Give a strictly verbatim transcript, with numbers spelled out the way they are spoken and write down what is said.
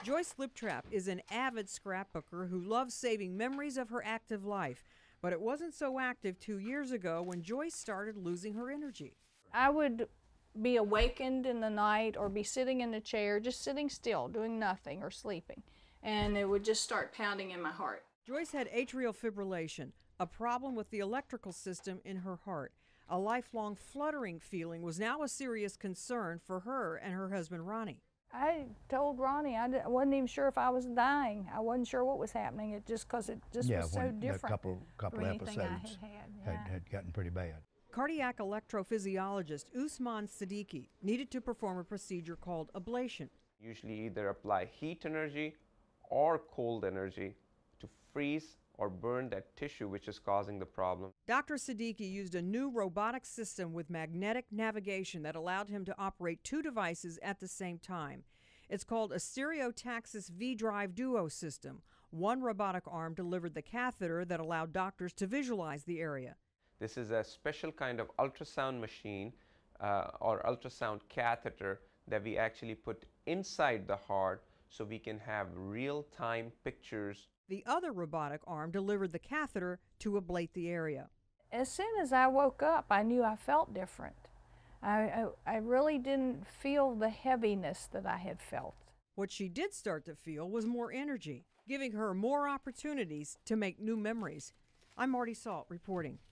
Joyce Liptrap is an avid scrapbooker who loves saving memories of her active life. But it wasn't so active two years ago when Joyce started losing her energy. I would be awakened in the night or be sitting in a chair, just sitting still, doing nothing or sleeping. And it would just start pounding in my heart. Joyce had atrial fibrillation, a problem with the electrical system in her heart. A lifelong fluttering feeling was now a serious concern for her and her husband, Ronnie. I told Ronnie I, I wasn't even sure if I was dying. I wasn't sure what was happening. It just because it just yeah, was so when different. A couple, couple from episodes anything I had, had, yeah. had, had gotten pretty bad. Cardiac electrophysiologist Usman Siddiqui needed to perform a procedure called ablation. Usually either apply heat energy or cold energy to freeze or burn that tissue which is causing the problem. Doctor Siddiqui used a new robotic system with magnetic navigation that allowed him to operate two devices at the same time. It's called a Stereotaxis V-Drive Duo system. One robotic arm delivered the catheter that allowed doctors to visualize the area. This is a special kind of ultrasound machine uh, or ultrasound catheter that we actually put inside the heart so we can have real-time pictures. The other robotic arm delivered the catheter to ablate the area. As soon as I woke up, I knew I felt different. I, I, I really didn't feel the heaviness that I had felt. What she did start to feel was more energy, giving her more opportunities to make new memories. I'm Marty Salt reporting.